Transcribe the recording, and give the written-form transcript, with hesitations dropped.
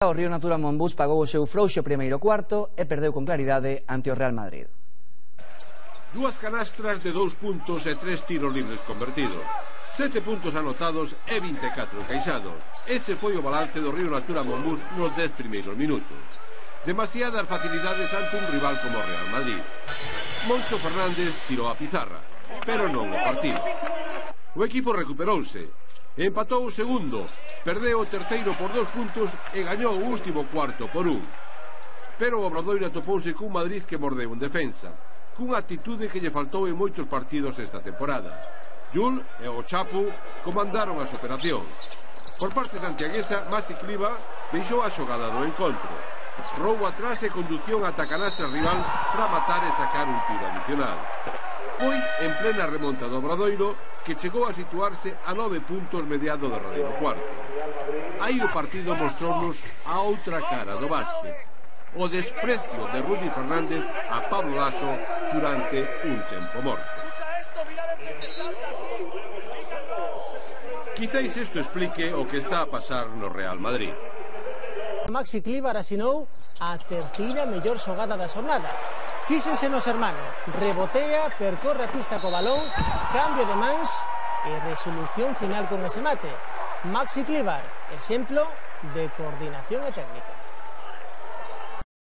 O Río Natura Monbús pagou o seu frouxo primeiro cuarto e perdeu con claridade ante o Real Madrid. Dúas canastras de 2 puntos e 3 tiros libres convertidos. 7 puntos anotados e 24 encaixados. Ese foi o balance do Río Natura Monbús nos 10 primeiros minutos. Demasiadas facilidades ante un rival como o Real Madrid. Moncho Fernández tirou a pizarra, pero non o partido. O equipo recuperouse, empatou o segundo, perdeu o terceiro por 2 puntos e gañou o último cuarto por 1. Pero o Obradoiro atopouse cun Madrid que mordeu en defensa, cunha actitude que lle faltou en moitos partidos esta temporada. Jul e o Chapu comandaron as operacións. Por parte santiaguesa, Maxi Cliva deixou a xogada do encontro. Roubo atrás e conducción ata a canastra rival para matar e sacar un tiro adicional. Foi en plena remonta do Obradoiro que chegou a situarse a 9 puntos mediado do Radeiro cuarto. Aí o partido mostrounos a outra cara do básquet, o desprecio de Rudy Fernández a Pablo Laso durante un tempo morto. Quizáis isto explique o que está a pasar no Real Madrid. Maxi Cliva asinou a terceira mellor xogada da xornada. Fíxense nos hermanos, rebotea, percorre a pista co balón, cambio de mans e resolución final con ese mate. Maxi Cliva, exemplo de coordinación e técnica.